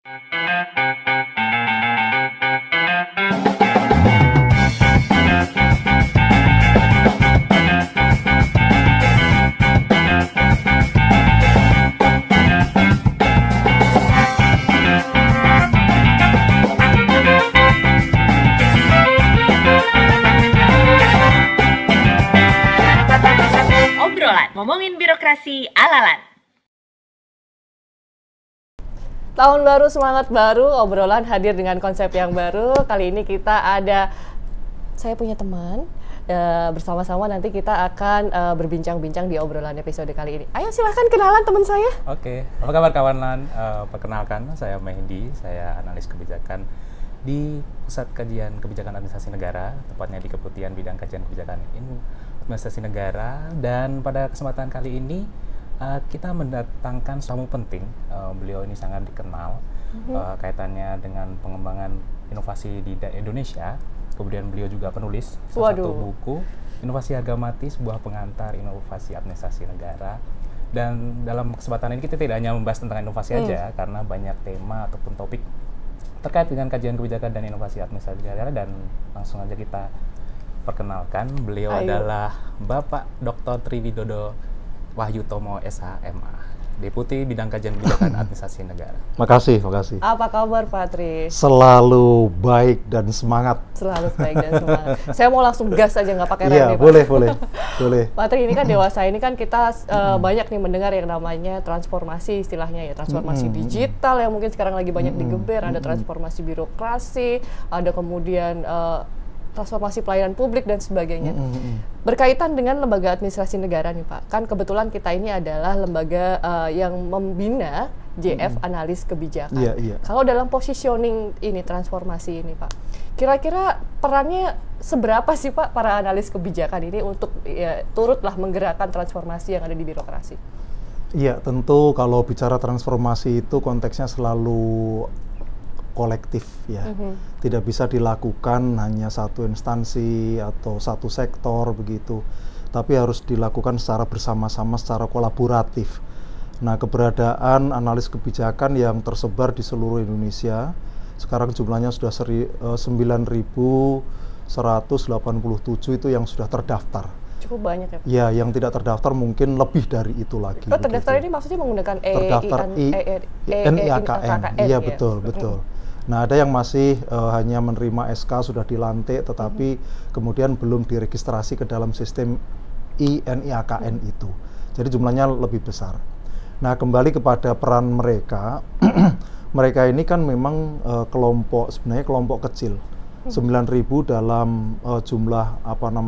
Obrolan ngomongin birokrasi ala-lan. Tahun baru, semangat baru, obrolan hadir dengan konsep yang baru. Kali ini saya punya teman, bersama-sama nanti kita akan berbincang-bincang di obrolan episode kali ini. Ayo silahkan kenalan teman saya. Oke, apa kabar kawan-kawan? Perkenalkan, saya Mehdi, saya analis kebijakan di Pusat Kajian Kebijakan Administrasi Negara, tepatnya di Keputihan Bidang Kajian Kebijakan Administrasi Negara. Dan pada kesempatan kali ini kita mendatangkan tamu penting. Beliau ini sangat dikenal kaitannya dengan pengembangan inovasi di Indonesia. Kemudian beliau juga penulis salah satu buku, Inovasi Harga Mati, sebuah pengantar inovasi administrasi negara. Dan dalam kesempatan ini kita tidak hanya membahas tentang inovasi aja, karena banyak tema ataupun topik terkait dengan kajian kebijakan dan inovasi administrasi negara. Dan langsung aja kita perkenalkan, beliau adalah Bapak Dr. Triwidodo Wahyutomo SH.MA, Deputi Bidang Kajian Kebijakan Administrasi Negara. Makasih. Apa kabar Pak Tri? Selalu baik dan semangat. Selalu baik dan semangat. Saya mau langsung gas aja, nggak pakai rem nih, Pak. Boleh. Pak Tri, ini kan dewasa ini kan kita banyak nih mendengar yang namanya transformasi, istilahnya ya, transformasi digital yang mungkin sekarang lagi banyak digeber, ada transformasi birokrasi, ada kemudian transformasi pelayanan publik dan sebagainya. Berkaitan dengan lembaga administrasi negara nih Pak, kan kebetulan kita ini adalah lembaga yang membina JF analis kebijakan. Kalau dalam positioning ini, transformasi ini Pak, kira-kira perannya seberapa sih Pak para analis kebijakan ini untuk turutlah menggerakkan transformasi yang ada di birokrasi? Iya, tentu kalau bicara transformasi itu konteksnya selalu kolektif ya, tidak bisa dilakukan hanya satu instansi atau satu sektor begitu, tapi harus dilakukan secara bersama-sama, secara kolaboratif. Nah, keberadaan analis kebijakan yang tersebar di seluruh Indonesia, sekarang jumlahnya sudah 9.187 itu yang sudah terdaftar. Cukup banyak ya Pak? Ya, yang tidak terdaftar mungkin lebih dari itu lagi. Oh, terdaftar ini maksudnya menggunakan NIAKN, iya betul. Nah, ada yang masih hanya menerima SK sudah dilantik, tetapi kemudian belum diregistrasi ke dalam sistem NIAKN itu. Jadi jumlahnya lebih besar. Nah, kembali kepada peran mereka, mereka ini kan memang sebenarnya kelompok kecil. 9.000 dalam jumlah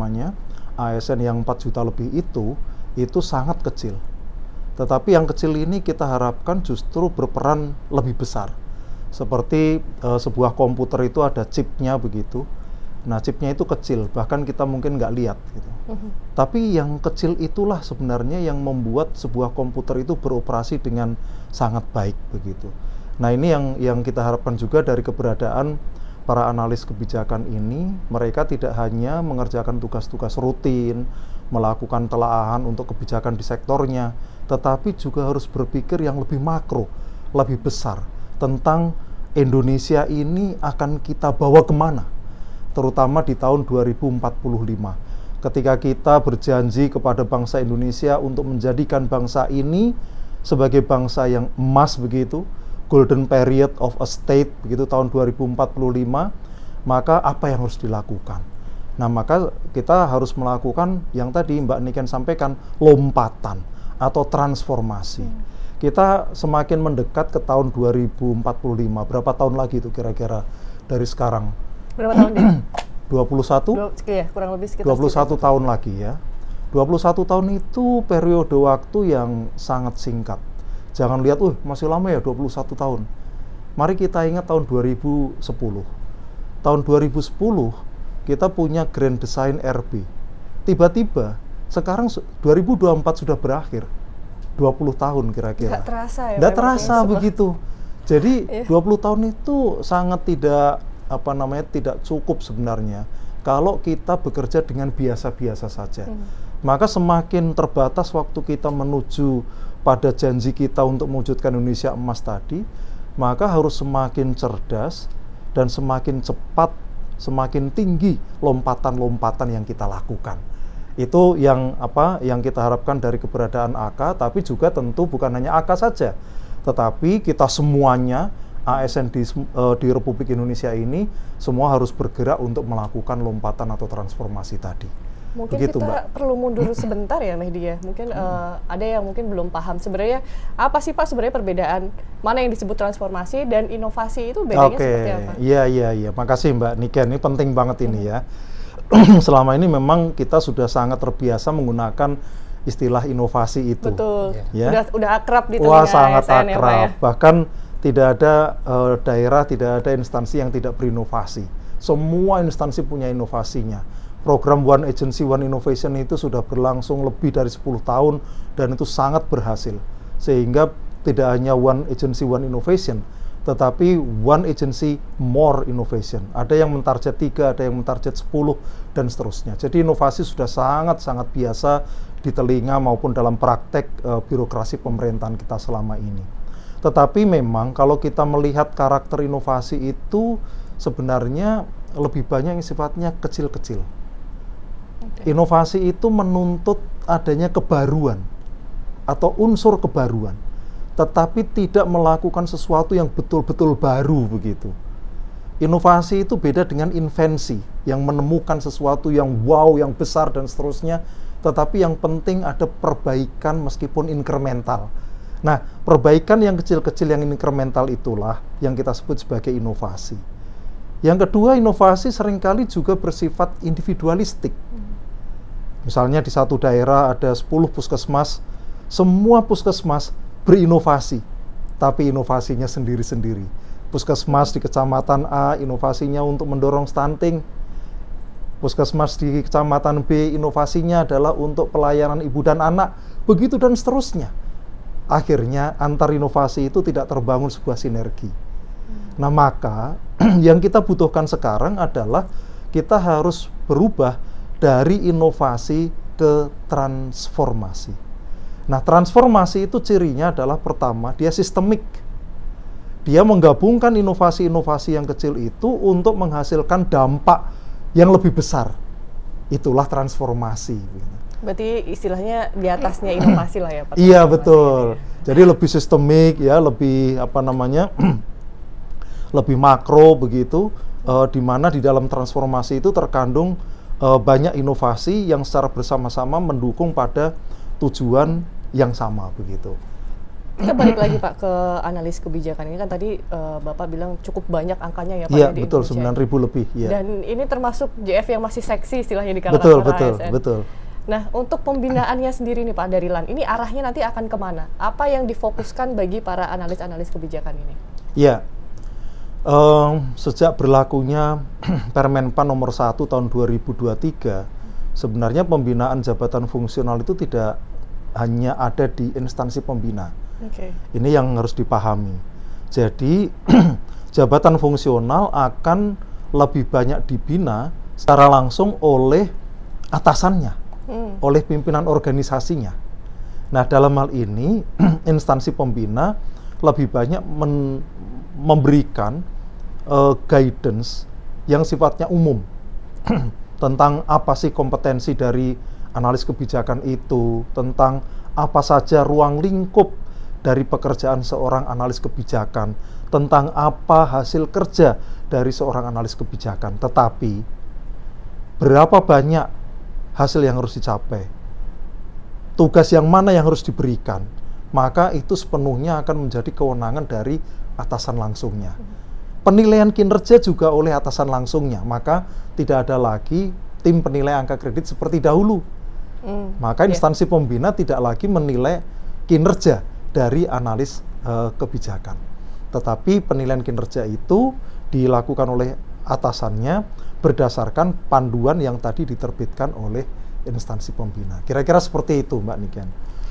ASN yang 4 juta lebih itu sangat kecil. Tetapi yang kecil ini kita harapkan justru berperan lebih besar. Seperti sebuah komputer itu ada chipnya begitu. Nah, chipnya itu kecil, bahkan kita mungkin nggak lihat gitu. Tapi yang kecil itulah sebenarnya yang membuat sebuah komputer itu beroperasi dengan sangat baik begitu. Nah, ini yang kita harapkan juga dari keberadaan para analis kebijakan ini. Mereka tidak hanya mengerjakan tugas-tugas rutin, melakukan telaahan untuk kebijakan di sektornya, tetapi juga harus berpikir yang lebih makro, lebih besar, tentang Indonesia ini akan kita bawa kemana, terutama di tahun 2045. Ketika kita berjanji kepada bangsa Indonesia untuk menjadikan bangsa ini sebagai bangsa yang emas begitu, golden period of a state begitu, tahun 2045, maka apa yang harus dilakukan? Nah, maka kita harus melakukan yang tadi Mbak Niken sampaikan, lompatan atau transformasi. Kita semakin mendekat ke tahun 2045. Berapa tahun lagi itu kira-kira dari sekarang? Berapa tahun dia? 21? Iya, kurang lebih sekitar 21 tahun lagi ya. 21 tahun itu periode waktu yang sangat singkat. Jangan lihat, masih lama ya 21 tahun. Mari kita ingat tahun 2010. Tahun 2010 kita punya Grand Design RB. Tiba-tiba sekarang 2024 sudah berakhir. 20 tahun kira-kira. Nggak terasa ya? Nggak terasa begitu. Jadi 20 tahun itu sangat tidak cukup sebenarnya kalau kita bekerja dengan biasa-biasa saja. Maka semakin terbatas waktu kita menuju pada janji kita untuk mewujudkan Indonesia emas tadi, maka harus semakin cerdas dan semakin cepat, semakin tinggi lompatan-lompatan yang kita lakukan. Itu yang yang kita harapkan dari keberadaan AK, tapi juga tentu bukan hanya AK saja, tetapi kita semuanya ASN di Republik Indonesia ini semua harus bergerak untuk melakukan lompatan atau transformasi tadi. Mungkin begitu, kita Mbak. perlu mundur sebentar ya Mehdi ya. Mungkin ada yang mungkin belum paham sebenarnya apa sih Pak sebenarnya perbedaan mana yang disebut transformasi dan inovasi itu bedanya seperti apa? Iya. Makasih Mbak Niken, ini penting banget ini ya. Selama ini memang kita sudah sangat terbiasa menggunakan istilah inovasi itu. Betul. Ya. Udah akrab di Wah, telinga sangat ASN ya Pak ya. akrab. Bahkan tidak ada daerah, tidak ada instansi yang tidak berinovasi. Semua instansi punya inovasinya. Program One Agency, One Innovation itu sudah berlangsung lebih dari 10 tahun dan itu sangat berhasil. Sehingga tidak hanya One Agency, One Innovation, tetapi One Agency, More Innovation. Ada yang mentarget 3, ada yang mentarget 10, dan seterusnya. Jadi inovasi sudah sangat-sangat biasa di telinga maupun dalam praktek birokrasi pemerintahan kita selama ini. Tetapi memang kalau kita melihat karakter inovasi itu sebenarnya lebih banyak yang sifatnya kecil-kecil. Inovasi itu menuntut adanya kebaruan atau unsur kebaruan, tetapi tidak melakukan sesuatu yang betul-betul baru begitu. Inovasi itu beda dengan invensi yang menemukan sesuatu yang wow, yang besar dan seterusnya, tetapi yang penting ada perbaikan meskipun inkremental. Nah, perbaikan yang kecil-kecil yang inkremental itulah yang kita sebut sebagai inovasi. Yang kedua, inovasi seringkali juga bersifat individualistik. Misalnya di satu daerah ada 10 puskesmas, semua puskesmas berinovasi, tapi inovasinya sendiri-sendiri. Puskesmas di kecamatan A, inovasinya untuk mendorong stunting. Puskesmas di kecamatan B, inovasinya adalah untuk pelayanan ibu dan anak, begitu dan seterusnya. Akhirnya antar inovasi itu tidak terbangun sebuah sinergi. Nah, maka yang kita butuhkan sekarang adalah kita harus berubah dari inovasi ke transformasi. Nah, transformasi itu cirinya adalah pertama, dia sistemik. Dia menggabungkan inovasi-inovasi yang kecil itu untuk menghasilkan dampak yang lebih besar. Itulah transformasi. Berarti istilahnya di atasnya inovasi lah ya Pak. Iya, betul. Jadi lebih sistemik ya, lebih lebih makro begitu, di mana di dalam transformasi itu terkandung banyak inovasi yang secara bersama-sama mendukung pada tujuan yang sama begitu. Kita balik lagi Pak ke analis kebijakan ini kan tadi Bapak bilang cukup banyak angkanya ya Pak. Iya, di betul, Indonesia. 9.000 lebih. Ya. Dan ini termasuk JF yang masih seksi istilahnya di kalangan ASN. Betul. Nah, untuk pembinaannya sendiri nih Pak dari LAN, ini arahnya nanti akan kemana? Apa yang difokuskan bagi para analis-analis kebijakan ini? Ya, sejak berlakunya Permenpan nomor 1 tahun 2023, sebenarnya pembinaan jabatan fungsional itu tidak hanya ada di instansi pembina. Ini yang harus dipahami. Jadi, jabatan fungsional akan lebih banyak dibina secara langsung oleh atasannya. Oleh pimpinan organisasinya. Nah, dalam hal ini instansi pembina lebih banyak memberikan guidance yang sifatnya umum tentang apa sih kompetensi dari analis kebijakan itu, tentang apa saja ruang lingkup dari pekerjaan seorang analis kebijakan, tentang apa hasil kerja dari seorang analis kebijakan. Tetapi berapa banyak hasil yang harus dicapai, tugas yang mana yang harus diberikan, maka itu sepenuhnya akan menjadi kewenangan dari atasan langsungnya. Penilaian kinerja juga oleh atasan langsungnya, maka tidak ada lagi tim penilai angka kredit seperti dahulu. Maka instansi pembina tidak lagi menilai kinerja dari analis kebijakan. Tetapi penilaian kinerja itu dilakukan oleh atasannya berdasarkan panduan yang tadi diterbitkan oleh instansi pembina. Kira-kira seperti itu, Mbak Niken.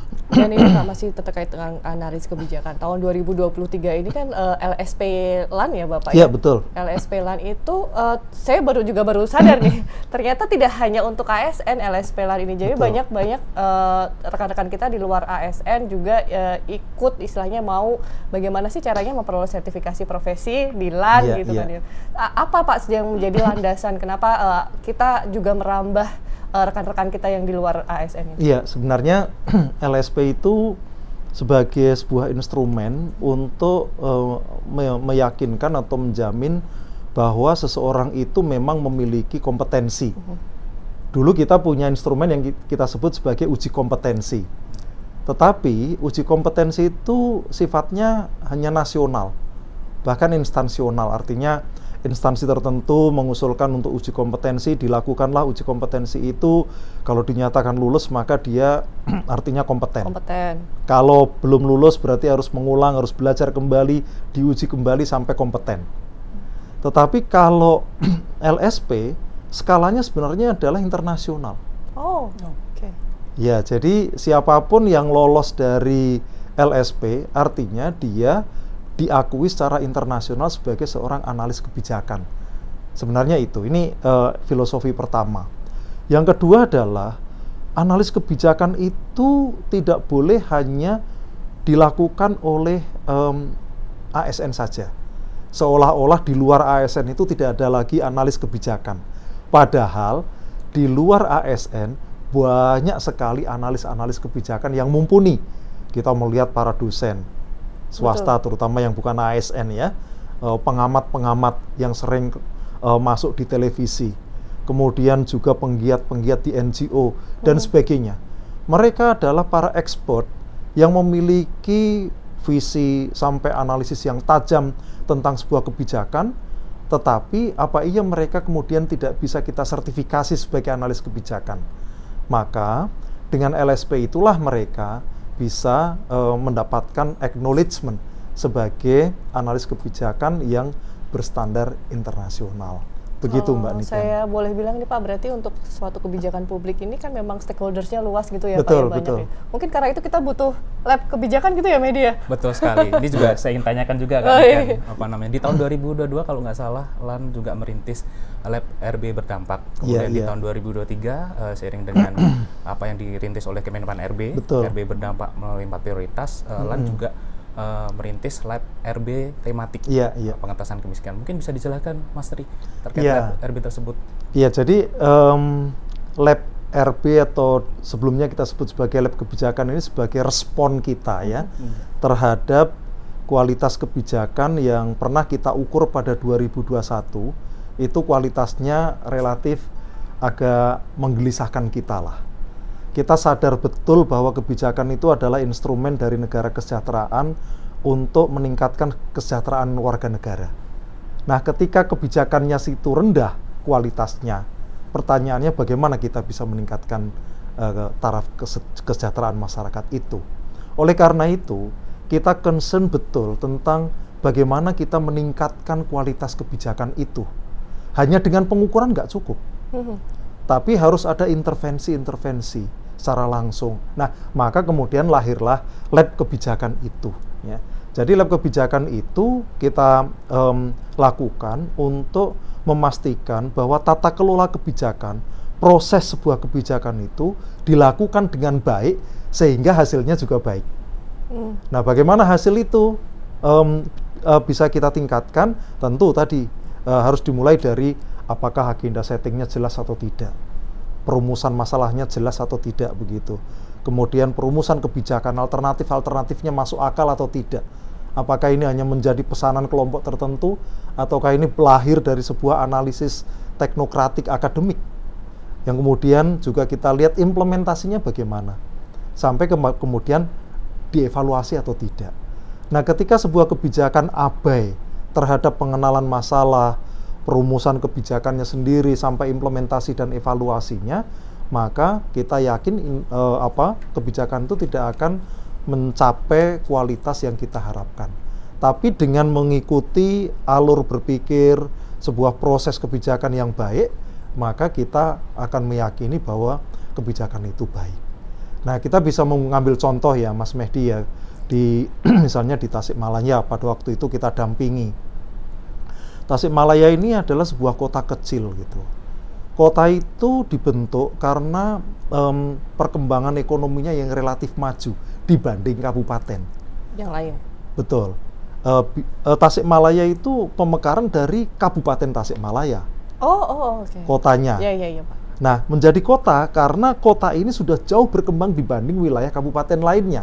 Dan ini Pak masih terkait dengan analis kebijakan. Tahun 2023 ini kan LSP LAN ya Bapak Iya, betul. LSP LAN itu saya baru sadar nih, ternyata tidak hanya untuk ASN LSP LAN ini. Jadi Betul. banyak rekan-rekan kita di luar ASN juga ikut istilahnya mau bagaimana sih caranya memperoleh sertifikasi profesi di LAN Iya, gitu iya. kan ya. Apa Pak yang menjadi landasan kenapa kita juga merambah rekan-rekan kita yang di luar ASN ini? Iya, sebenarnya LSP itu sebagai sebuah instrumen untuk meyakinkan atau menjamin bahwa seseorang itu memang memiliki kompetensi. Dulu kita punya instrumen yang kita sebut sebagai uji kompetensi. Tetapi uji kompetensi itu sifatnya hanya nasional, bahkan instansional, artinya instansi tertentu mengusulkan untuk uji kompetensi, dilakukanlah uji kompetensi itu, kalau dinyatakan lulus maka dia artinya kompeten. Kalau belum lulus berarti harus mengulang, harus belajar kembali, diuji kembali sampai kompeten. Tetapi kalau LSP, skalanya sebenarnya adalah internasional. Oh, oke. Ya, jadi siapapun yang lolos dari LSP, artinya dia diakui secara internasional sebagai seorang analis kebijakan. Sebenarnya ini filosofi pertama. Yang kedua adalah analis kebijakan itu tidak boleh hanya dilakukan oleh ASN saja. Seolah-olah di luar ASN itu tidak ada lagi analis kebijakan. Padahal di luar ASN banyak sekali analis-analis kebijakan yang mumpuni. Kita melihat para dosen swasta, terutama yang bukan ASN ya, pengamat-pengamat yang sering masuk di televisi, kemudian juga penggiat-penggiat di NGO dan sebagainya. Mereka adalah para expert yang memiliki visi sampai analisis yang tajam tentang sebuah kebijakan, tetapi apa iya mereka kemudian tidak bisa kita sertifikasi sebagai analis kebijakan? Maka dengan LSP itulah mereka bisa mendapatkan acknowledgement sebagai analis kebijakan yang berstandar internasional. Begitu Mbak Niken. Saya boleh bilang nih Pak, berarti untuk suatu kebijakan publik ini kan memang stakeholdersnya luas gitu ya Betul, Pak, ya, banyak betul. ya. Mungkin karena itu kita butuh lab kebijakan gitu ya media. Betul sekali. Ini juga saya ingin tanyakan juga kan, apa namanya, di tahun 2022 kalau nggak salah LAN juga merintis lab RB berdampak. Kemudian di tahun 2023 seiring dengan apa yang dirintis oleh Kemenpan RB, Betul. RB berdampak melalui 4 prioritas, LAN juga merintis lab RB tematik, pengentasan kemiskinan. Mungkin bisa dijelaskan Mas Tri terkait lab RB tersebut. Iya, jadi lab RB atau sebelumnya kita sebut sebagai lab kebijakan ini sebagai respon kita ya terhadap kualitas kebijakan yang pernah kita ukur pada 2021. Itu kualitasnya relatif agak menggelisahkan kita lah. Kita sadar betul bahwa kebijakan itu adalah instrumen dari negara kesejahteraan untuk meningkatkan kesejahteraan warga negara. Nah, ketika kebijakannya situ rendah kualitasnya, pertanyaannya bagaimana kita bisa meningkatkan taraf kesejahteraan masyarakat itu. Oleh karena itu, kita concern betul tentang bagaimana kita meningkatkan kualitas kebijakan itu. Hanya dengan pengukuran nggak cukup. Tapi harus ada intervensi-intervensi secara langsung. Nah, maka kemudian lahirlah lab kebijakan itu. Ya. Jadi lab kebijakan itu kita lakukan untuk memastikan bahwa tata kelola kebijakan, proses sebuah kebijakan itu dilakukan dengan baik sehingga hasilnya juga baik. Nah, bagaimana hasil itu bisa kita tingkatkan? Tentu tadi harus dimulai dari apakah agenda settingnya jelas atau tidak, perumusan masalahnya jelas atau tidak begitu. Kemudian perumusan kebijakan alternatifnya masuk akal atau tidak. Apakah ini hanya menjadi pesanan kelompok tertentu ataukah ini lahir dari sebuah analisis teknokratik akademik. Yang kemudian juga kita lihat implementasinya bagaimana. Sampai kemudian dievaluasi atau tidak. Nah, ketika sebuah kebijakan abai terhadap pengenalan masalah, perumusan kebijakannya sendiri sampai implementasi dan evaluasinya, maka kita yakin kebijakan itu tidak akan mencapai kualitas yang kita harapkan. Tapi dengan mengikuti alur berpikir sebuah proses kebijakan yang baik, maka kita akan meyakini bahwa kebijakan itu baik. Nah, kita bisa mengambil contoh ya Mas Mehdi ya, di misalnya di Tasikmalaya pada waktu itu kita dampingi. Tasikmalaya ini adalah sebuah kota kecil gitu. Kota itu dibentuk karena perkembangan ekonominya yang relatif maju dibanding kabupaten Yang lain. betul. Tasikmalaya itu pemekaran dari Kabupaten Tasikmalaya Oke. kotanya. Iya, Pak. Nah, menjadi kota karena kota ini sudah jauh berkembang dibanding wilayah kabupaten lainnya.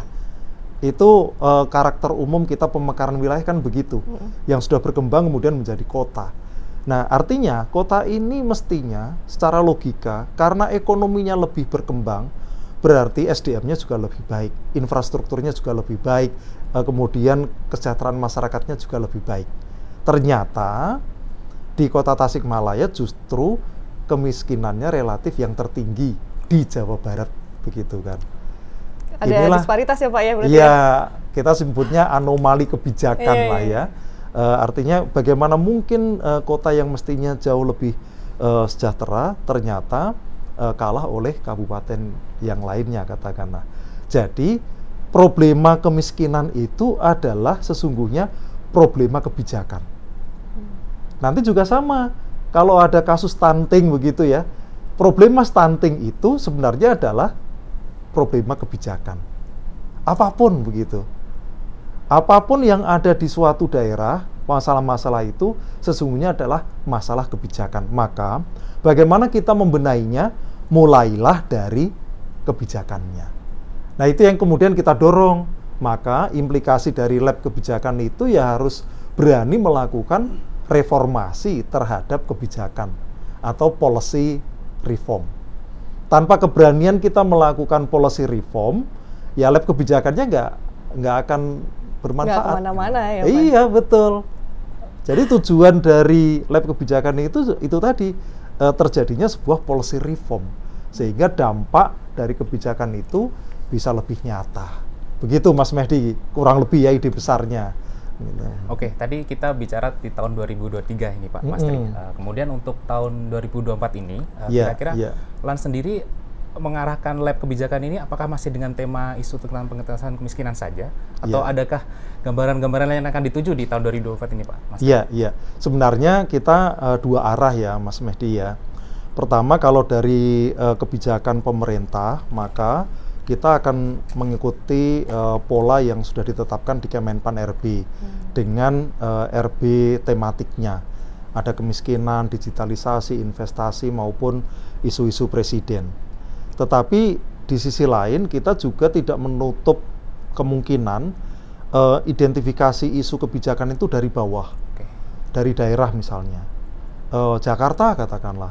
Itu karakter umum kita pemekaran wilayah kan begitu. Yang sudah berkembang kemudian menjadi kota. Nah, artinya kota ini mestinya secara logika karena ekonominya lebih berkembang, berarti SDM-nya juga lebih baik, infrastrukturnya juga lebih baik, kemudian kesejahteraan masyarakatnya juga lebih baik. Ternyata di kota Tasikmalaya justru kemiskinannya relatif yang tertinggi di Jawa Barat, begitu kan. Ada disparitas ya Pak ya berarti? Iya, kita sebutnya anomali kebijakan lah ya. Artinya bagaimana mungkin kota yang mestinya jauh lebih sejahtera ternyata kalah oleh kabupaten yang lainnya katakanlah. Jadi problema kemiskinan itu adalah sesungguhnya problema kebijakan. Nanti juga sama, kalau ada kasus stunting begitu ya, problema stunting itu sebenarnya adalah problema kebijakan. Apapun begitu. Apapun yang ada di suatu daerah, masalah-masalah itu sesungguhnya adalah masalah kebijakan. Maka bagaimana kita membenahinya? Mulailah dari kebijakannya. Nah, itu yang kemudian kita dorong. Maka implikasi dari lab kebijakan itu ya harus berani melakukan reformasi terhadap kebijakan atau policy reform. Tanpa keberanian kita melakukan policy reform, ya lab kebijakannya nggak akan bermanfaat. Nggak kemana-mana ya Pak? Iya, betul. Jadi tujuan dari lab kebijakan itu tadi terjadinya sebuah policy reform, sehingga dampak dari kebijakan itu bisa lebih nyata. Begitu Mas Mehdi, kurang lebih ya ide besarnya. Oke, tadi kita bicara di tahun 2023 ini Pak Mas Tri. Kemudian untuk tahun 2024 ini, kira-kira LAN sendiri mengarahkan lab kebijakan ini apakah masih dengan tema isu tentang pengentasan kemiskinan saja? Atau adakah gambaran-gambaran lain yang akan dituju di tahun 2024 ini Pak Mas Tri? Iya. Sebenarnya kita dua arah ya Mas Mehdi ya. Pertama, kalau dari kebijakan pemerintah, maka kita akan mengikuti pola yang sudah ditetapkan di Kemenpan RB dengan RB tematiknya. Ada kemiskinan, digitalisasi, investasi maupun isu-isu presiden. Tetapi di sisi lain kita juga tidak menutup kemungkinan identifikasi isu kebijakan itu dari bawah, dari daerah misalnya. Jakarta katakanlah,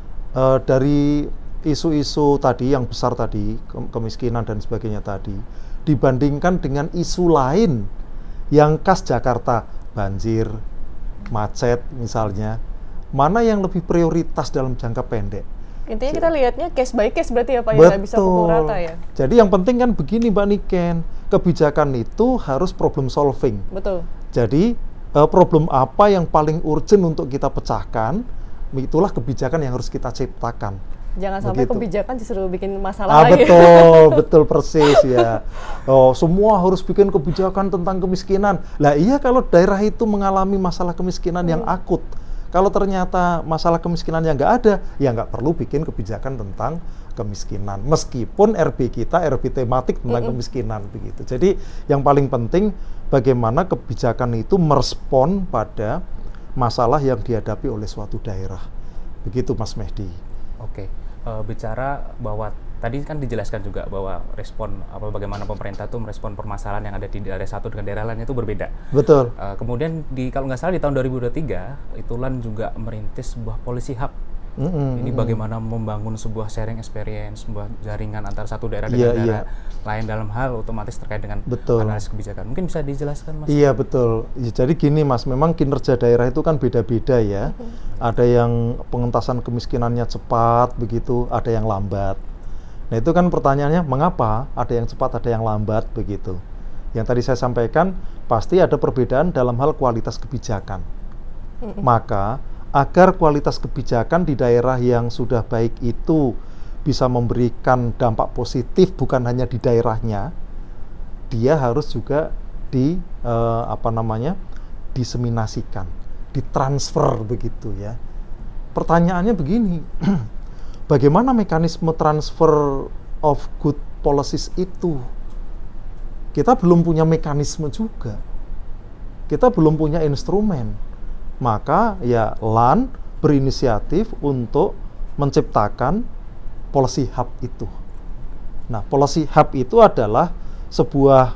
dari isu-isu tadi yang besar tadi, kemiskinan dan sebagainya tadi, dibandingkan dengan isu lain yang khas Jakarta, banjir, macet misalnya, mana yang lebih prioritas dalam jangka pendek? Intinya kita lihatnya case by case berarti ya Pak, ya nggak bisa pukul rata ya? Jadi yang penting kan begini Mbak Niken, kebijakan itu harus problem solving. Betul. Jadi problem apa yang paling urgent untuk kita pecahkan, itulah kebijakan yang harus kita ciptakan. Jangan sampai kebijakan justru bikin masalah lagi. Betul persis ya. Semua harus bikin kebijakan tentang kemiskinan. Lah iya, kalau daerah itu mengalami masalah kemiskinan yang akut. Kalau ternyata masalah kemiskinan yang nggak ada, ya nggak perlu bikin kebijakan tentang kemiskinan. Meskipun RB kita RB tematik tentang kemiskinan begitu. Jadi yang paling penting bagaimana kebijakan itu merespon pada masalah yang dihadapi oleh suatu daerah. Begitu Mas Mehdi. Oke, bicara bahwa tadi kan dijelaskan juga bahwa respon bagaimana pemerintah itu merespon permasalahan yang ada di daerah satu dengan daerah lain itu berbeda. Betul. Kemudian kalau nggak salah di tahun 2023 itu LAN juga merintis sebuah policy hub. Ini bagaimana membangun sebuah sharing experience, sebuah jaringan antara satu daerah dengan daerah lain dalam hal otomatis terkait dengan analisis kebijakan. Mungkin bisa dijelaskan Mas? Iya betul. Jadi gini Mas, memang kinerja daerah itu kan beda-beda ya. Ada yang pengentasan kemiskinannya cepat begitu, ada yang lambat. Nah itu kan pertanyaannya, mengapa ada yang cepat, ada yang lambat begitu. Yang tadi saya sampaikan, pasti ada perbedaan dalam hal kualitas kebijakan. Maka agar kualitas kebijakan di daerah yang sudah baik itu bisa memberikan dampak positif bukan hanya di daerahnya, dia harus juga diseminasikan, ditransfer begitu ya. Pertanyaannya begini, bagaimana mekanisme transfer of good policies itu? Kita belum punya mekanisme juga, kita belum punya instrumen. Maka ya LAN berinisiatif untuk menciptakan policy hub itu. Nah, policy hub itu adalah sebuah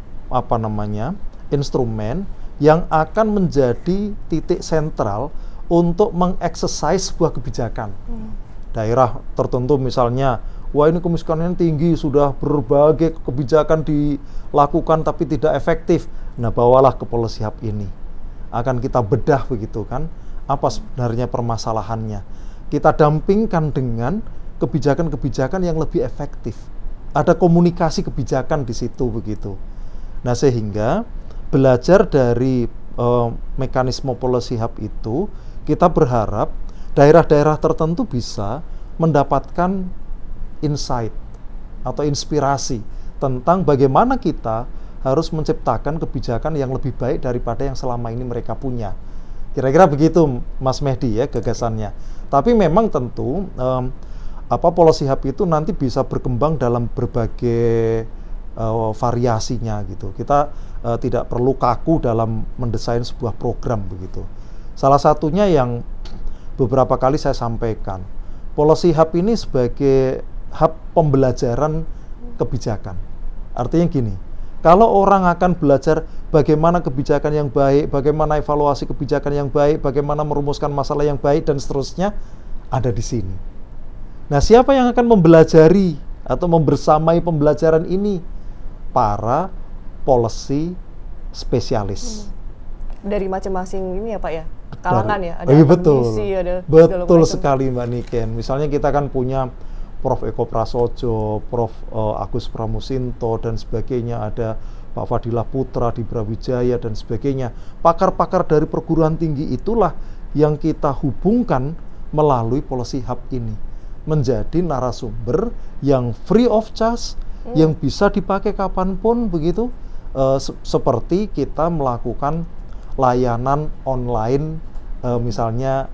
instrumen yang akan menjadi titik sentral untuk mengeksersis sebuah kebijakan. Daerah tertentu misalnya, wah ini kemiskinan tinggi, sudah berbagai kebijakan dilakukan tapi tidak efektif. Nah, bawalah ke policy hub ini. Akan kita bedah begitu kan, apa sebenarnya permasalahannya. Kita dampingkan dengan kebijakan-kebijakan yang lebih efektif. Ada komunikasi kebijakan di situ begitu. Nah, sehingga belajar dari mekanisme policy hub itu, kita berharap daerah-daerah tertentu bisa mendapatkan insight atau inspirasi tentang bagaimana kita harus menciptakan kebijakan yang lebih baik daripada yang selama ini mereka punya. Kira-kira begitu Mas Mehdi ya gagasannya. Tapi memang tentu policy hub itu nanti bisa berkembang dalam berbagai variasinya gitu. Kita tidak perlu kaku dalam mendesain sebuah program begitu. Salah satunya yang beberapa kali saya sampaikan, policy hub ini sebagai hub pembelajaran kebijakan. Artinya gini, kalau orang akan belajar bagaimana kebijakan yang baik, bagaimana evaluasi kebijakan yang baik, bagaimana merumuskan masalah yang baik, dan seterusnya, ada di sini. Nah, siapa yang akan mempelajari atau membersamai pembelajaran ini? Para policy spesialis. Dari masing-masing ini ya Pak ya? Kalangan ya? Ada betul. Komisi, ada betul sekali Mbak Niken. Misalnya kita kan punya Prof. Eko Prasojo, Prof. Agus Pramusinto, dan sebagainya, ada Pak Fadilah Putra di Brawijaya, dan sebagainya. Pakar-pakar dari perguruan tinggi itulah yang kita hubungkan melalui policy hub ini. Menjadi narasumber yang free of charge, yang bisa dipakai kapanpun begitu. Seperti kita melakukan layanan online, misalnya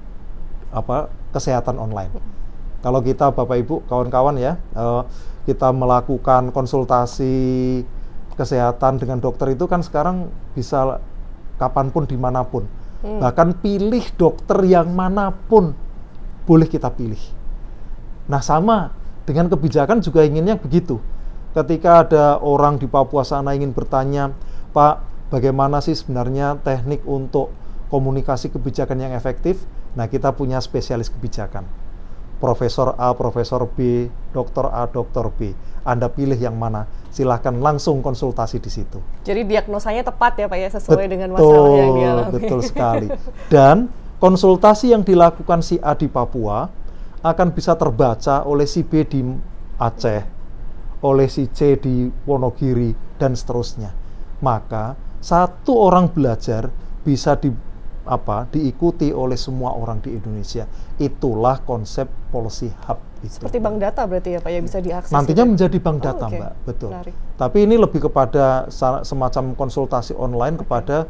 kesehatan online. Kalau kita Bapak Ibu, kawan-kawan ya, kita melakukan konsultasi kesehatan dengan dokter itu kan sekarang bisa kapanpun, dimanapun. Bahkan pilih dokter yang manapun, boleh kita pilih. Nah, sama dengan kebijakan juga inginnya begitu. Ketika ada orang di Papua sana ingin bertanya, Pak, bagaimana sih sebenarnya teknik untuk komunikasi kebijakan yang efektif? Nah, kita punya spesialis kebijakan. Profesor A, Profesor B, Dokter A, Dokter B. Anda pilih yang mana, silahkan langsung konsultasi di situ. Jadi diagnosanya tepat ya Pak ya, sesuai dengan masalah yang dialami. Betul sekali. Dan konsultasi yang dilakukan si A di Papua akan bisa terbaca oleh si B di Aceh, oleh si C di Wonogiri, dan seterusnya. Maka satu orang belajar bisa diikuti oleh semua orang di Indonesia. Itulah konsep policy hub itu. Seperti bank data berarti ya Pak ya, bisa diakses. Nantinya gitu? menjadi bank data okay. Mbak, betul. Menarik. Tapi ini lebih kepada semacam konsultasi online kepada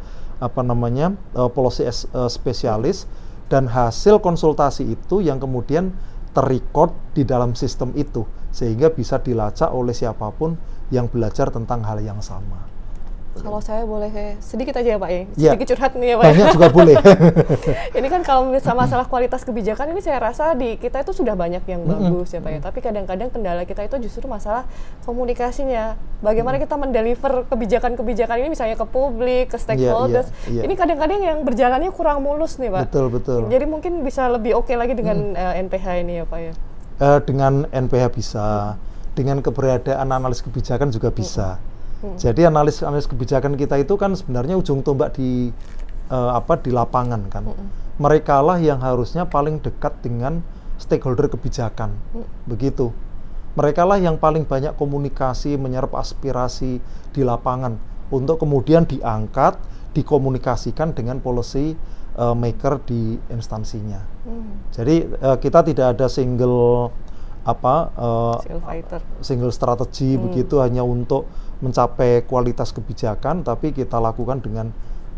policy spesialis, dan hasil konsultasi itu yang kemudian terrecord di dalam sistem itu, sehingga bisa dilacak oleh siapapun yang belajar tentang hal yang sama. Kalau saya boleh sedikit aja ya Pak ya, Ya, sedikit curhat nih ya Pak. Banyak juga boleh. Ini kan kalau masalah kualitas kebijakan ini saya rasa di kita itu sudah banyak yang bagus ya Pak ya. Tapi kadang-kadang kendala kita itu justru masalah komunikasinya. Bagaimana kita mendeliver kebijakan-kebijakan ini misalnya ke publik, ke stakeholders. Ini kadang-kadang yang berjalannya kurang mulus nih Pak. Betul. Jadi mungkin bisa lebih oke lagi dengan NPH ini ya Pak ya. Dengan NPH bisa, dengan keberadaan analis kebijakan juga bisa. Jadi analis kebijakan kita itu kan sebenarnya ujung tombak di lapangan kan. Mereka lah yang harusnya paling dekat dengan stakeholder kebijakan, begitu. Mereka lah yang paling banyak komunikasi, menyerap aspirasi di lapangan untuk kemudian diangkat, dikomunikasikan dengan policy maker di instansinya. Jadi kita tidak ada single Single fighter. single strategy begitu hanya untuk mencapai kualitas kebijakan, tapi kita lakukan dengan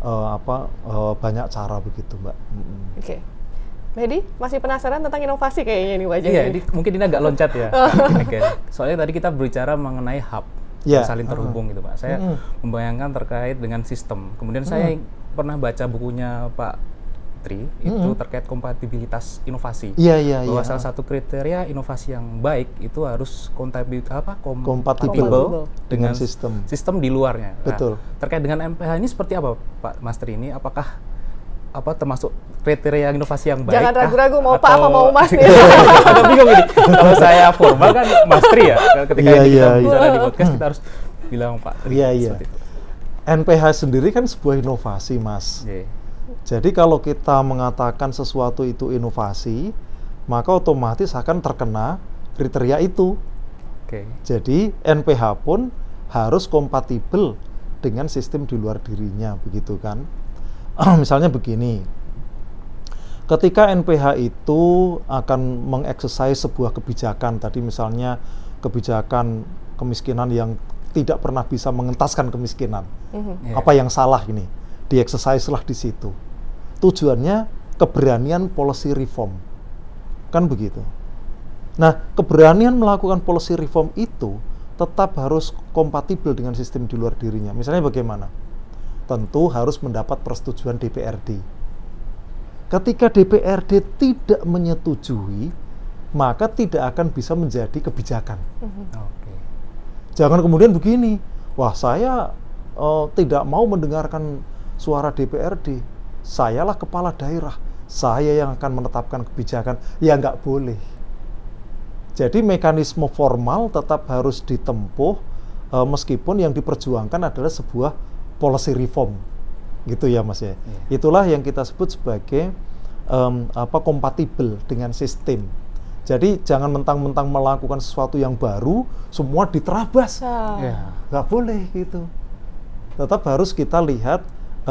banyak cara begitu, Mbak. Oke. Mehdi, masih penasaran tentang inovasi kayaknya ini wajahnya? Iya, mungkin ini agak loncat ya. Oke. Soalnya tadi kita berbicara mengenai hub, Ya. saling terhubung gitu Pak. Saya membayangkan terkait dengan sistem. Kemudian saya pernah baca bukunya Pak Tri, itu terkait kompatibilitas inovasi. Iya. Bahwa salah satu kriteria inovasi yang baik itu harus kompatibel Kompatibel dengan sistem di luarnya. Nah, Betul. terkait dengan MPH ini seperti apa Pak Mas Tri ini? Apakah termasuk kriteria inovasi yang baik? Jangan ragu-ragu mau Pak apa mau Mas nih. Agak bingung ini. Kalau saya formal kan Mas Tri ya. Ketika kita bicara di podcast kita harus bilang Pak Tri. Iya. NPH sendiri kan sebuah inovasi, Mas. Yeah. Jadi kalau kita mengatakan sesuatu itu inovasi, maka otomatis akan terkena kriteria itu. Oke. Jadi NPH pun harus kompatibel dengan sistem di luar dirinya, begitu kan? Misalnya begini, ketika NPH itu akan mengeksersis sebuah kebijakan, tadi misalnya kebijakan kemiskinan yang tidak pernah bisa mengentaskan kemiskinan, apa yang salah ini? Dieksersis lah di situ. Tujuannya keberanian policy reform, kan begitu. Nah, keberanian melakukan policy reform itu tetap harus kompatibel dengan sistem di luar dirinya. Misalnya bagaimana? Tentu harus mendapat persetujuan DPRD. Ketika DPRD tidak menyetujui, maka tidak akan bisa menjadi kebijakan. Oke. Jangan kemudian begini, wah saya tidak mau mendengarkan suara DPRD, sayalah kepala daerah, saya yang akan menetapkan kebijakan. Ya nggak boleh. Jadi mekanisme formal tetap harus ditempuh, meskipun yang diperjuangkan adalah sebuah policy reform, gitu ya Mas ya. Itulah yang kita sebut sebagai kompatibel dengan sistem. Jadi jangan mentang-mentang melakukan sesuatu yang baru, semua diterabas. Nggak boleh gitu. Tetap harus kita lihat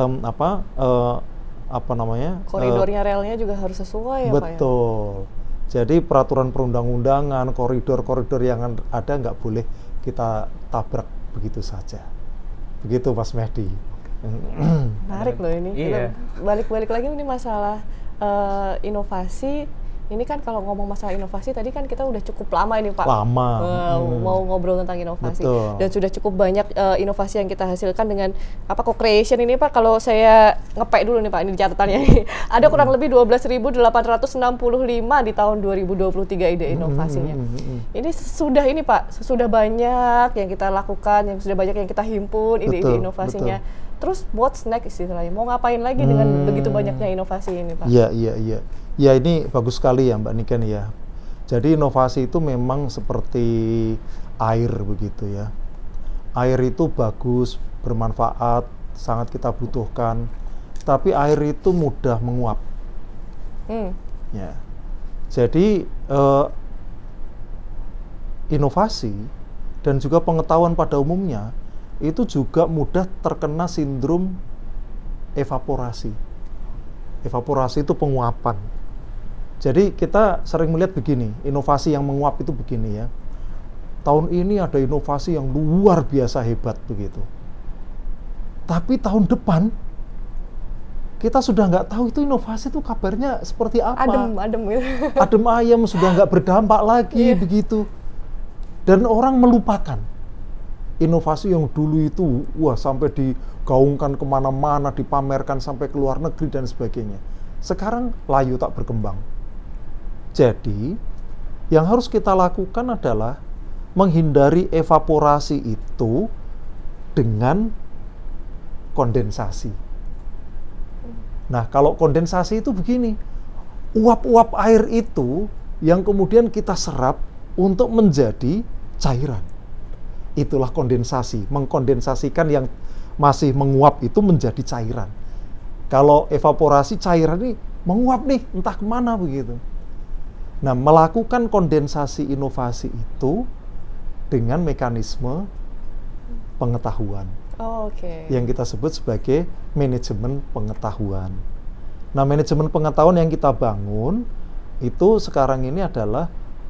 koridornya, relnya juga harus sesuai ya Pak ya? Betul. Jadi peraturan perundang-undangan, koridor-koridor yang ada nggak boleh kita tabrak begitu saja. Begitu Mas Mehdi. Menarik loh ini. Iya. Balik-balik lagi ini masalah inovasi. Ini kan kalau ngomong masalah inovasi tadi kan kita udah cukup lama ini Pak. Lama. Mau ngobrol tentang inovasi. Betul. Dan sudah cukup banyak inovasi yang kita hasilkan dengan co-creation ini Pak. Kalau saya ngepek dulu nih Pak, ini catatannya. Ada kurang lebih 12.865 di tahun 2023 ide inovasinya. Ini sudah ini Pak, sudah banyak yang kita lakukan, yang sudah banyak yang kita himpun ide-ide inovasinya. Betul. Terus what's next istilahnya? Mau ngapain lagi dengan begitu banyaknya inovasi ini Pak? Iya. Ya ini bagus sekali ya Mbak Niken ya. Jadi inovasi itu memang seperti air begitu ya. Air itu bagus, bermanfaat, sangat kita butuhkan. Tapi air itu mudah menguap. Ya. Jadi inovasi dan juga pengetahuan pada umumnya itu juga mudah terkena sindrom evaporasi. Evaporasi itu penguapan. Jadi kita sering melihat begini, inovasi yang menguap itu begini ya. Tahun ini ada inovasi yang luar biasa hebat begitu. Tapi tahun depan kita sudah nggak tahu itu inovasi itu kabarnya seperti apa. Adem gitu. Adem ayem, sudah nggak berdampak lagi begitu. Dan orang melupakan inovasi yang dulu itu sampai digaungkan kemana-mana, dipamerkan sampai ke luar negeri dan sebagainya. Sekarang layu tak berkembang. Jadi, yang harus kita lakukan adalah menghindari evaporasi itu dengan kondensasi. Nah, kalau kondensasi itu begini, uap-uap air itu yang kemudian kita serap untuk menjadi cairan. Itulah kondensasi, mengkondensasikan yang masih menguap itu menjadi cairan. Kalau evaporasi cairan ini menguap nih, entah kemana begitu. Nah, melakukan kondensasi inovasi itu dengan mekanisme pengetahuan. Yang kita sebut sebagai manajemen pengetahuan. Nah, manajemen pengetahuan yang kita bangun itu sekarang ini adalah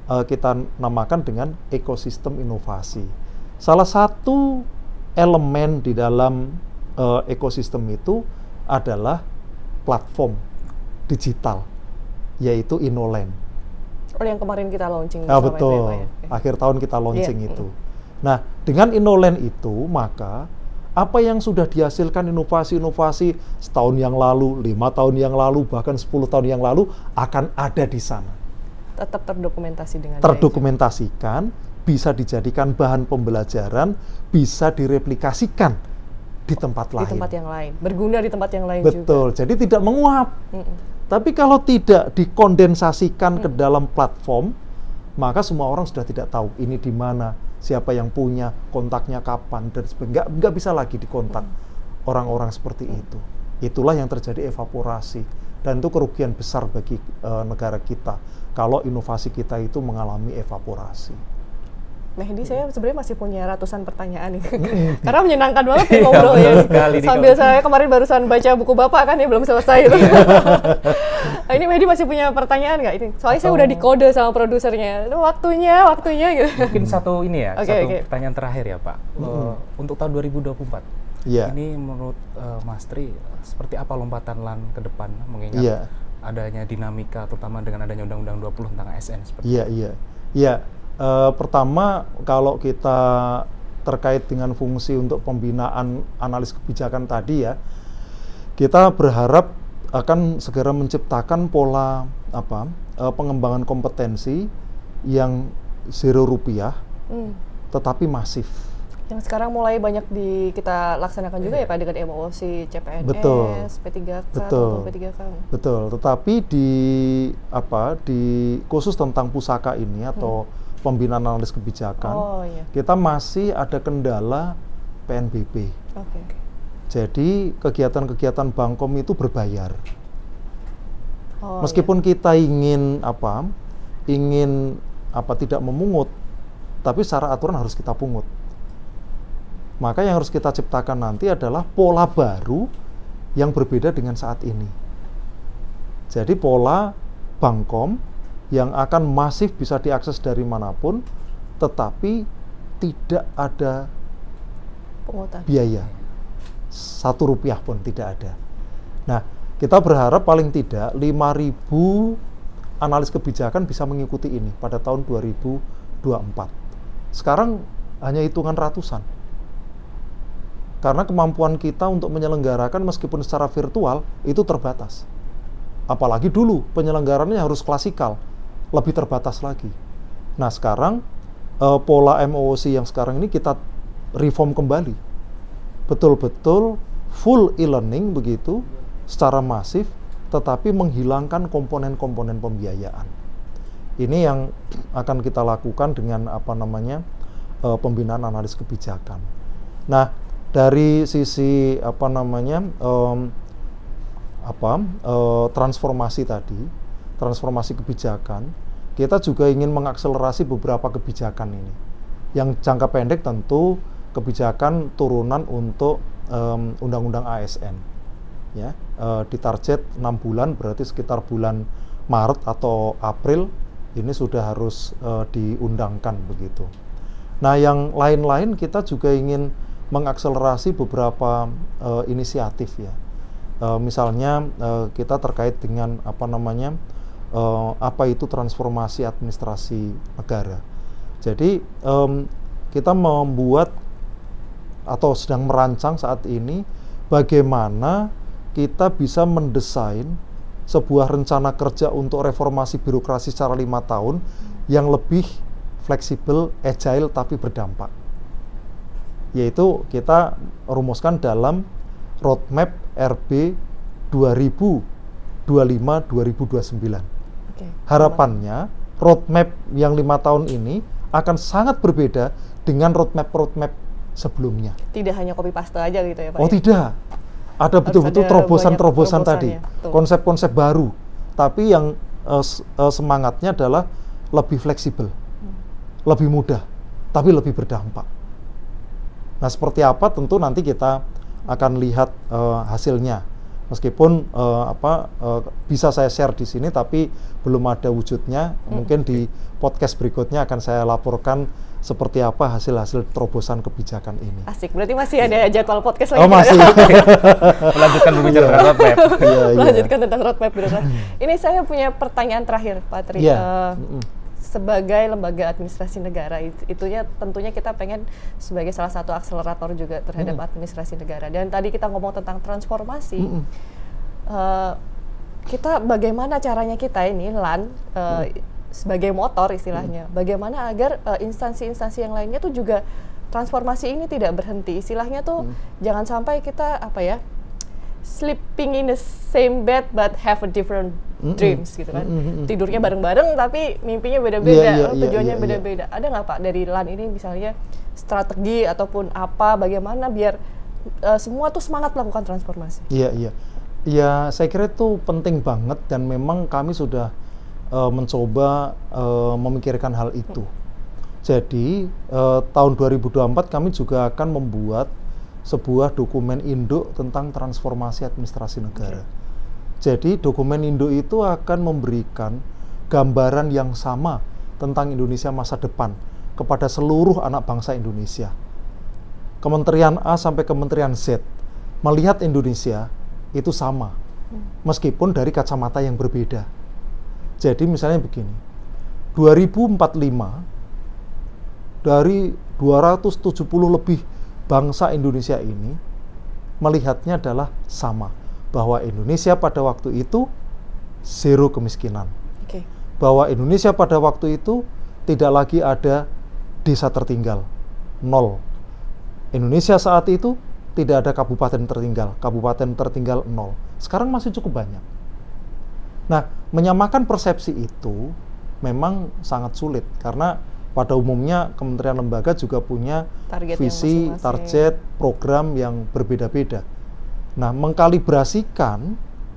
kita namakan dengan ekosistem inovasi. Salah satu elemen di dalam ekosistem itu adalah platform digital, yaitu Innoland. Oh, yang kemarin kita launching Ah, bersama betul. itu ya, Pak, ya? Oke. Akhir tahun kita launching Iya, itu. Nah, dengan Innoland itu, maka apa yang sudah dihasilkan inovasi-inovasi setahun yang lalu, 5 tahun yang lalu, bahkan 10 tahun yang lalu akan ada di sana. Tetap terdokumentasi dengan baik. Terdokumentasikan, bisa dijadikan bahan pembelajaran, bisa direplikasikan di tempat Di lain. tempat yang lain, berguna di tempat yang lain juga. Betul. Jadi tidak menguap. Mm-mm. Tapi kalau tidak dikondensasikan ke dalam platform, maka semua orang sudah tidak tahu ini di mana, siapa yang punya, kontaknya kapan, dan sebagainya. Nggak bisa lagi dikontak orang-orang seperti itu. Itulah yang terjadi evaporasi. Dan itu kerugian besar bagi negara kita kalau inovasi kita itu mengalami evaporasi. Mehdi, saya sebenarnya masih punya ratusan pertanyaan nih. Karena menyenangkan banget nih ngobrol betul ya. sekali nih, Sambil saya kemarin barusan baca buku Bapak kan ya, belum selesai itu. Nah, ini Mehdi masih punya pertanyaan nggak ini? Soalnya saya udah dikode sama produsernya. Itu waktunya gitu. Mungkin satu ini ya, Oke, satu oke. pertanyaan terakhir ya Pak. Untuk tahun 2024, Iya. ini menurut Mas Tri, seperti apa lompatan LAN ke depan mengingat Iya. adanya dinamika, terutama dengan adanya Undang-Undang 20 tentang ASN seperti Iya. Pertama, kalau kita terkait dengan fungsi untuk pembinaan analis kebijakan tadi ya, kita berharap akan segera menciptakan pola pengembangan kompetensi yang zero rupiah, tetapi masif. Yang sekarang mulai banyak kita laksanakan juga ya Pak, dengan MOC, CPNS, Betul. P3K, Betul. P3K. Betul. Tetapi di khusus tentang pusaka ini atau pembinaan analis kebijakan, Oh iya. kita masih ada kendala PNBP. Oke. Jadi kegiatan-kegiatan Bangkom itu berbayar. Oh, Meskipun kita ingin tidak memungut, tapi secara aturan harus kita pungut. Maka yang harus kita ciptakan nanti adalah pola baru yang berbeda dengan saat ini. Jadi pola Bangkom yang akan masif bisa diakses dari manapun, tetapi tidak ada pungutan. biaya. Rp1 pun tidak ada. Nah, kita berharap paling tidak 5.000 analis kebijakan bisa mengikuti ini pada tahun 2024. Sekarang hanya hitungan ratusan. Karena kemampuan kita untuk menyelenggarakan meskipun secara virtual itu terbatas. Apalagi dulu penyelenggarannya harus klasikal, lebih terbatas lagi. Nah sekarang pola MOOC yang sekarang ini kita reform kembali. Betul-betul full e-learning begitu, secara masif, tetapi menghilangkan komponen-komponen pembiayaan. Ini yang akan kita lakukan dengan pembinaan analis kebijakan. Nah, dari sisi transformasi tadi, transformasi kebijakan, kita juga ingin mengakselerasi beberapa kebijakan ini. Yang jangka pendek tentu kebijakan turunan untuk Undang-Undang ASN. Ya, ditarget 6 bulan, berarti sekitar bulan Maret atau April ini sudah harus diundangkan begitu. Nah, yang lain-lain kita juga ingin mengakselerasi beberapa inisiatif ya. Misalnya kita terkait dengan apa itu transformasi administrasi negara. Jadi kita membuat atau sedang merancang saat ini bagaimana kita bisa mendesain sebuah rencana kerja untuk reformasi birokrasi secara 5 tahun yang lebih fleksibel, agile, tapi berdampak. Yaitu kita rumuskan dalam roadmap RB 2025-2029. Harapannya roadmap yang 5 tahun ini akan sangat berbeda dengan roadmap sebelumnya. Tidak hanya copy paste aja gitu ya Pak? Oh tidak, ada betul-betul terobosan-terobosan tadi, Tuh. konsep-konsep baru, tapi yang semangatnya adalah lebih fleksibel, lebih mudah, tapi lebih berdampak. Nah seperti apa tentu nanti kita akan lihat hasilnya Meskipun bisa saya share di sini, tapi belum ada wujudnya. Mungkin di podcast berikutnya akan saya laporkan seperti apa hasil-hasil terobosan kebijakan ini. Asik, berarti masih ada jadwal podcast lagi. Oh masih. Melanjutkan berbicara tentang roadmap. Melanjutkan tentang roadmap birokrasi. Ini saya punya pertanyaan terakhir, Pak Tri. Sebagai lembaga administrasi negara, itunya tentunya kita pengen sebagai salah satu akselerator juga terhadap administrasi negara. Dan tadi kita ngomong tentang transformasi, kita bagaimana caranya kita ini LAN sebagai motor istilahnya, bagaimana agar instansi-instansi yang lainnya tuh juga transformasi ini tidak berhenti. Istilahnya tuh jangan sampai kita sleeping in the same bed but have a different dreams gitu kan. Tidurnya bareng-bareng tapi mimpinya beda-beda, tujuannya beda-beda. Ada nggak Pak dari LAN ini misalnya strategi ataupun apa bagaimana biar semua tuh semangat melakukan transformasi? Iya, saya kira itu penting banget dan memang kami sudah mencoba memikirkan hal itu. Jadi tahun 2024 kami juga akan membuat sebuah dokumen induk tentang transformasi administrasi negara. Jadi dokumen induk itu akan memberikan gambaran yang sama tentang Indonesia masa depan kepada seluruh anak bangsa Indonesia. Kementerian A sampai Kementerian Z melihat Indonesia itu sama, meskipun dari kacamata yang berbeda. Jadi misalnya begini, 2045 dari 270 lebih bangsa Indonesia ini melihatnya adalah sama, bahwa Indonesia pada waktu itu zero kemiskinan, bahwa Indonesia pada waktu itu tidak lagi ada desa tertinggal, 0. Indonesia saat itu tidak ada kabupaten tertinggal 0. Sekarang masih cukup banyak. Nah, menyamakan persepsi itu memang sangat sulit karena pada umumnya kementerian lembaga juga punya visi, target, program yang berbeda-beda. Nah, mengkalibrasikan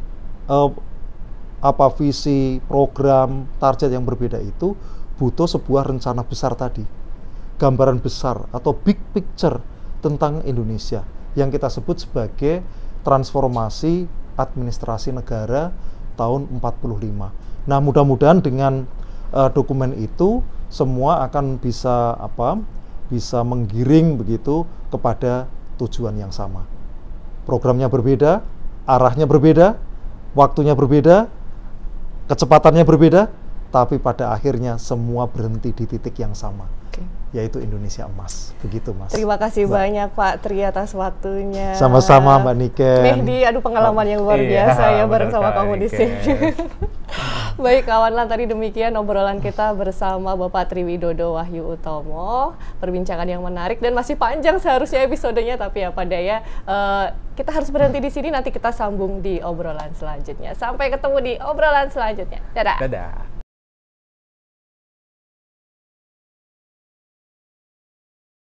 visi, program, target yang berbeda itu butuh sebuah rencana besar tadi. Gambaran besar atau big picture tentang Indonesia yang kita sebut sebagai transformasi administrasi negara tahun 45. Nah, mudah-mudahan dengan dokumen itu semua akan bisa menggiring begitu kepada tujuan yang sama. Programnya berbeda, arahnya berbeda, waktunya berbeda, kecepatannya berbeda, tapi pada akhirnya semua berhenti di titik yang sama, yaitu Indonesia Emas. Begitu, Mas. Terima kasih banyak Pak Tri atas waktunya. Sama-sama Mbak Niken. Mehdi, pengalaman yang luar biasa ya bareng sama kamu di sini. Baik kawan LAN, tadi demikian obrolan kita bersama Bapak Tri Widodo Wahyu Utomo. Perbincangan yang menarik dan masih panjang seharusnya episodenya, tapi apa daya, kita harus berhenti di sini. Nanti kita sambung di obrolan selanjutnya. Sampai ketemu di obrolan selanjutnya. Dadah. Dadah.